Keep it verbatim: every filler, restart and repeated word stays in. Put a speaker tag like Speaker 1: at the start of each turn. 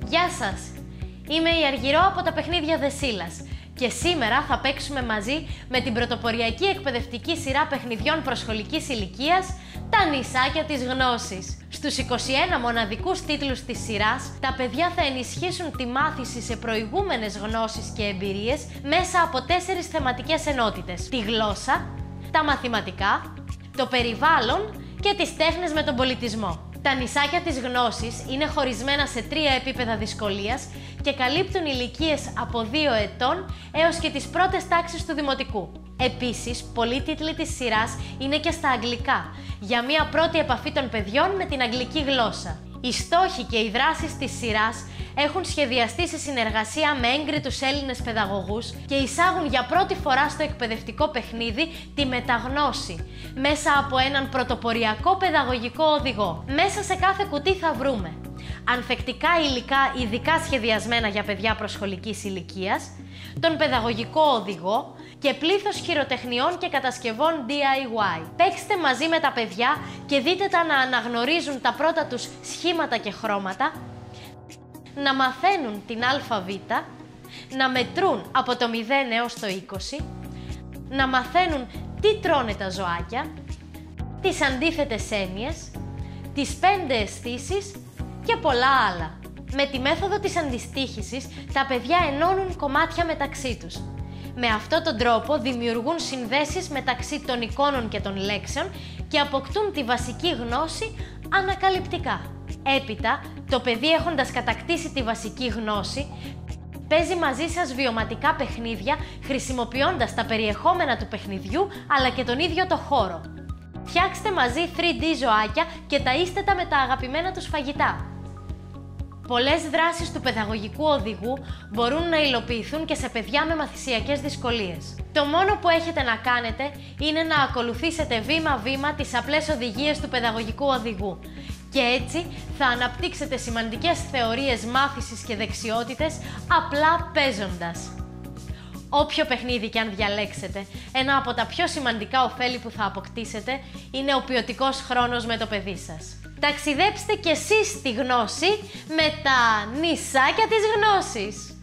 Speaker 1: Γεια σας! Είμαι η Αργυρό από τα παιχνίδια Δεσίλας και σήμερα θα παίξουμε μαζί με την πρωτοποριακή εκπαιδευτική σειρά παιχνιδιών προσχολικής ηλικίας «Τα νησάκια της γνώσης». Στους είκοσι ένα μοναδικούς τίτλους της σειράς, τα παιδιά θα ενισχύσουν τη μάθηση σε προηγούμενες γνώσεις και εμπειρίες μέσα από τέσσερις θεματικές ενότητες: τη γλώσσα, τα μαθηματικά, το περιβάλλον και τις τέχνες με τον πολιτισμό. Τα νησάκια της γνώσης είναι χωρισμένα σε τρία επίπεδα δυσκολίας και καλύπτουν ηλικίες από δύο ετών έως και τις πρώτες τάξεις του δημοτικού. Επίσης, πολλοί τίτλοι της σειράς είναι και στα αγγλικά, για μια πρώτη επαφή των παιδιών με την αγγλική γλώσσα. Οι στόχοι και οι δράσεις της σειράς έχουν σχεδιαστεί σε συνεργασία με έγκριτους Έλληνες παιδαγωγούς και εισάγουν για πρώτη φορά στο εκπαιδευτικό παιχνίδι τη μεταγνώση μέσα από έναν πρωτοποριακό παιδαγωγικό οδηγό. Μέσα σε κάθε κουτί θα βρούμε ανθεκτικά υλικά ειδικά σχεδιασμένα για παιδιά προσχολικής ηλικίας, τον παιδαγωγικό οδηγό και πλήθος χειροτεχνιών και κατασκευών ντι άι γουάι. Παίξτε μαζί με τα παιδιά και δείτε τα να αναγνωρίζουν τα πρώτα τους σχήματα και χρώματα, να μαθαίνουν την αλφαβήτα, να μετρούν από το μηδέν έως το είκοσι, να μαθαίνουν τι τρώνε τα ζωάκια, τις αντίθετες έννοιες, τις πέντε αισθήσεις και πολλά άλλα. Με τη μέθοδο της αντιστοίχησης, τα παιδιά ενώνουν κομμάτια μεταξύ τους. Με αυτόν τον τρόπο δημιουργούν συνδέσεις μεταξύ των εικόνων και των λέξεων και αποκτούν τη βασική γνώση ανακαλυπτικά. Έπειτα, το παιδί έχοντας κατακτήσει τη βασική γνώση, παίζει μαζί σας βιωματικά παιχνίδια χρησιμοποιώντας τα περιεχόμενα του παιχνιδιού αλλά και τον ίδιο το χώρο. Φτιάξτε μαζί θρι ντι ζωάκια και ταΐστε τα με τα αγαπημένα τους φαγητά. Πολλές δράσεις του παιδαγωγικού οδηγού μπορούν να υλοποιηθούν και σε παιδιά με μαθησιακές δυσκολίες. Το μόνο που έχετε να κάνετε είναι να ακολουθήσετε βήμα-βήμα τις απλές οδηγίες του παιδαγωγικού οδηγού και έτσι θα αναπτύξετε σημαντικές θεωρίες μάθησης και δεξιότητες απλά παίζοντας. Όποιο παιχνίδι και αν διαλέξετε, ένα από τα πιο σημαντικά ωφέλη που θα αποκτήσετε είναι ο ποιοτικός χρόνος με το παιδί σας. Ταξιδέψτε κι εσείς στη γνώση με τα νησάκια της γνώσης!